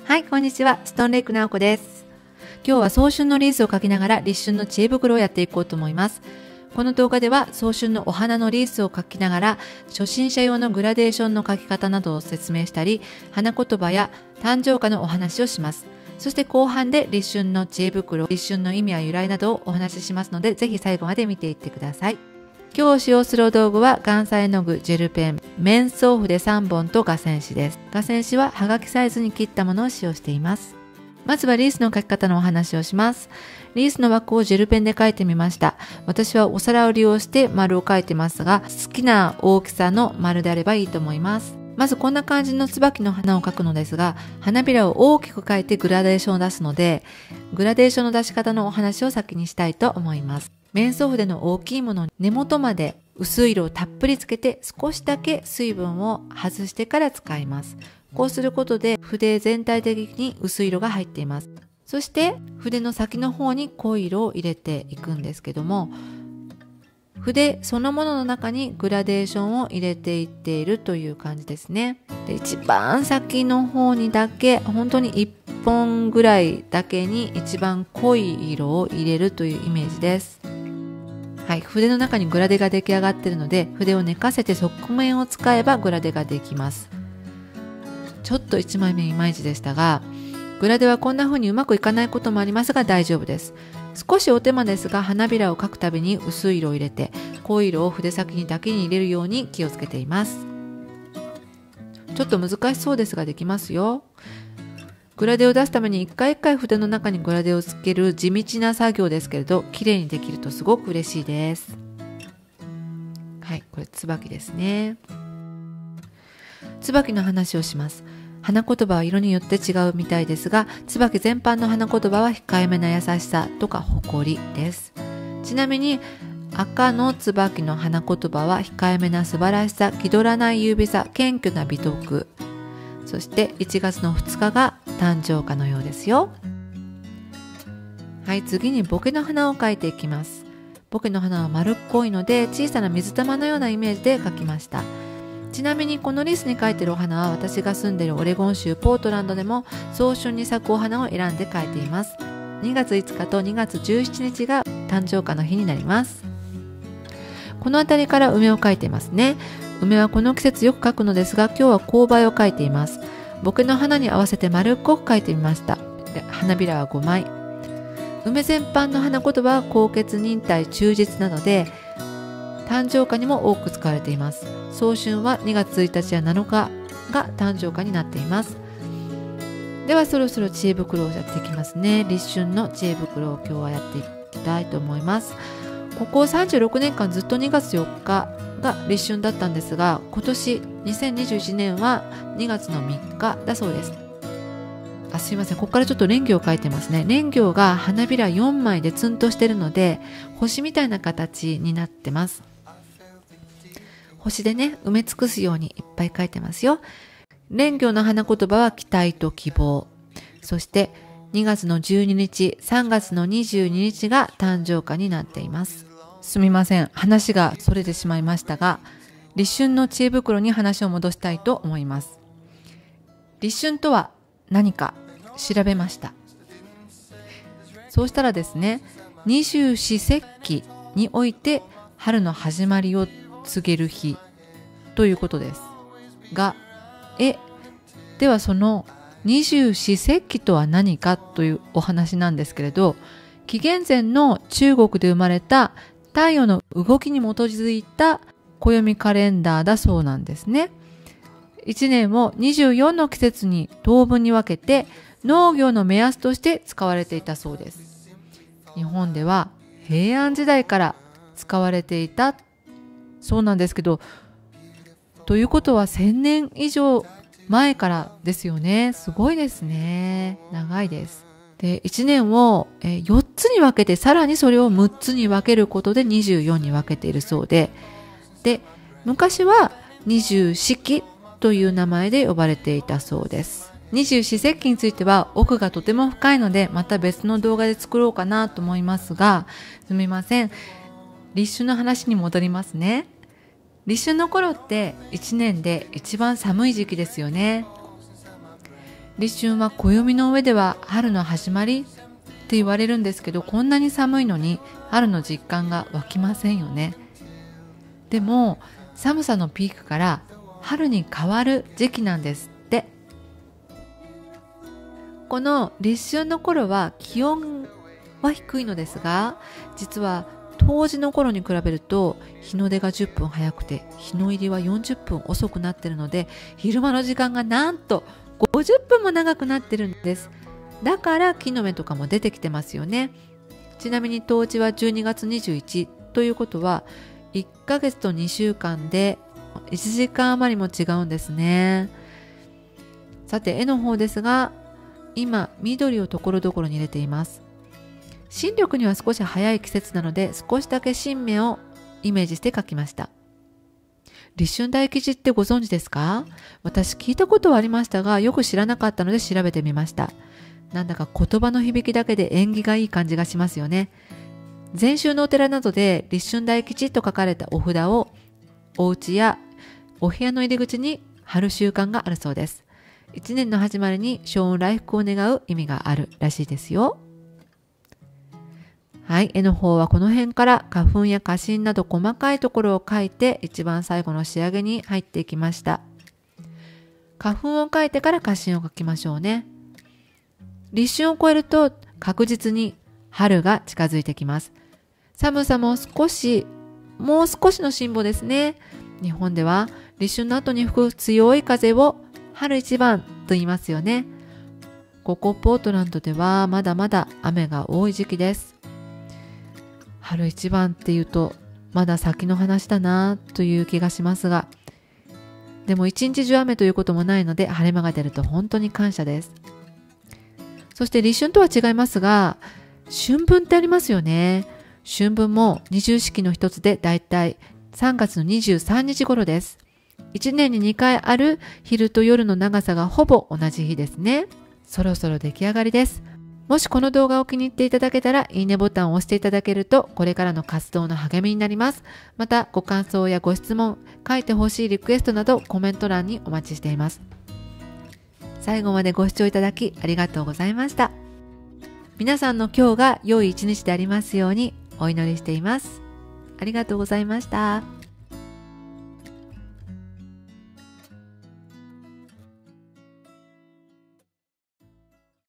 はい、こんにちは。ストーンレイク直子です。今日は早春のリースを描きながら立春の知恵袋をやっていこうと思います。この動画では早春のお花のリースを描きながら初心者用のグラデーションの描き方などを説明したり、花言葉や誕生花のお話をします。そして後半で立春の知恵袋、立春の意味や由来などをお話ししますので、ぜひ最後まで見ていってください。今日使用するお道具は岩彩絵の具、ジェルペン、面相筆3本と画線紙です。画線紙ははがきサイズに切ったものを使用しています。まずはリースの描き方のお話をします。リースの枠をジェルペンで描いてみました。私はお皿を利用して丸を描いてますが、好きな大きさの丸であればいいと思います。まずこんな感じの椿の花を描くのですが、花びらを大きく描いてグラデーションを出すので、グラデーションの出し方のお話を先にしたいと思います。面相筆の大きいものに根元まで薄い色をたっぷりつけて少しだけ水分を外してから使います。こうすることで筆全体的に薄い色が入っています。そして筆の先の方に濃い色を入れていくんですけども、筆そのものの中にグラデーションを入れていっているという感じですね。で、一番先の方にだけ、本当に1本ぐらいだけに一番濃い色を入れるというイメージです。はい、筆の中にグラデが出来上がっているので、筆を寝かせて側面を使えばグラデができます。ちょっと1枚目いまいちでしたが、グラデはこんな風にうまくいかないこともありますが大丈夫です。少しお手間ですが、花びらを描くたびに薄い色を入れて、濃い色を筆先にだけに入れるように気をつけています。ちょっと難しそうですができますよ。グラデを出すために一回一回筆の中にグラデをつける地道な作業ですけれど、綺麗にできるとすごく嬉しいです。はい、これ椿ですね。椿の話をします。花言葉は色によって違うみたいですが、椿全般の花言葉は控えめな優しさとか誇りです。ちなみに赤の椿の花言葉は控えめな素晴らしさ、気取らない優美さ、謙虚な美徳。そして1月の2日が誕生花のようですよ。はい、次にボケの花を描いていきます。ボケの花は丸っこいので小さな水玉のようなイメージで描きました。ちなみにこのリースに描いているお花は私が住んでいるオレゴン州ポートランドでも早春に咲くお花を選んで描いています。2月5日と2月17日が誕生花の日になります。この辺りから梅を描いていますね。梅はこの季節よく描くのですが、今日は紅梅を描いています。ボケの花に合わせて丸っこく描いてみました。で、花びらは5枚。梅全般の花言葉は高潔忍耐忠実なので、誕生花にも多く使われています。早春は2月1日や7日が誕生花になっています。ではそろそろ知恵袋をやっていきますね。立春の知恵袋を今日はやっていきたいと思います。ここ36年間ずっと2月4日が立春だったんですが、今年2021年は2月の3日だそうです。すいません、ここからちょっとレンギョを描いてますね。レンギョが花びら4枚でツンとしてるので星みたいな形になってます。星でね、埋め尽くすようにいっぱい描いてますよ。レンギョの花言葉は期待と希望。そして2月の12日、3月の22日が誕生花になっています。すみません、話がそれてしまいましたが、立春の知恵袋に話を戻したいと思います。立春とは何か調べました。そうしたらですね、二十四節気において春の始まりを告げる日ということですが、ではその二十四節気とは何かというお話なんですけれど、紀元前の中国で生まれた太陽の動きに基づいた暦カレンダーだそうなんですね。1年を24の季節に等分に分けて農業の目安として使われていたそうです。日本では平安時代から使われていたそうなんですけど、ということは1000年以上前からですよね。すごいですね。長いです。で、1年を4つに分けて、さらにそれを6つに分けることで24に分けているそうで、昔は二十四季という名前で呼ばれていたそうです。二十四節気については奥がとても深いので、また別の動画で作ろうかなと思いますが、すみません。立春の話に戻りますね。立春の頃って1年で一番寒い時期ですよね。 立春は暦の上では春の始まりって言われるんですけど、こんなに寒いのに春の実感が湧きませんよね。でも寒さのピークから春に変わる時期なんですって。この立春の頃は気温は低いのですが、実は冬至の頃に比べると日の出が10分早くて日の入りは40分遅くなっているので、昼間の時間がなんと50分も長くなってるんです。だから木の芽とかも出てきてますよね。ちなみに冬至は12月21ということは1ヶ月と2週間で1時間余りも違うんですね。さて絵の方ですが、今緑をところどころに入れています。新緑には少し早い季節なので、少しだけ新芽をイメージして描きました。立春大吉ってご存知ですか？私聞いたことはありましたが、よく知らなかったので調べてみました。なんだか言葉の響きだけで縁起がいい感じがしますよね。禅宗のお寺などで立春大吉と書かれたお札をお家やお部屋の入り口に貼る習慣があるそうです。一年の始まりに勝運来福を願う意味があるらしいですよ。はい、絵の方はこの辺から花粉や花芯など細かいところを描いて一番最後の仕上げに入っていきました。花粉を描いてから花芯を描きましょうね。立春を超えると確実に春が近づいてきます。寒さももう少しの辛抱ですね。日本では立春の後に吹く強い風を春一番と言いますよね。ここポートランドではまだまだ雨が多い時期です。春一番っていうとまだ先の話だなという気がしますが、でも一日中雨ということもないので晴れ間が出ると本当に感謝です。そして立春とは違いますが、春分ってありますよね。春分も二十四季の一つでだいたい3月の23日頃です。1年に2回ある昼と夜の長さがほぼ同じ日ですね。そろそろ出来上がりです。もしこの動画を気に入っていただけたらいいねボタンを押していただけるとこれからの活動の励みになります。またご感想やご質問、書いてほしいリクエストなどコメント欄にお待ちしています。最後までご視聴いただきありがとうございました。皆さんの今日が良い一日でありますようにお祈りしています。ありがとうございました。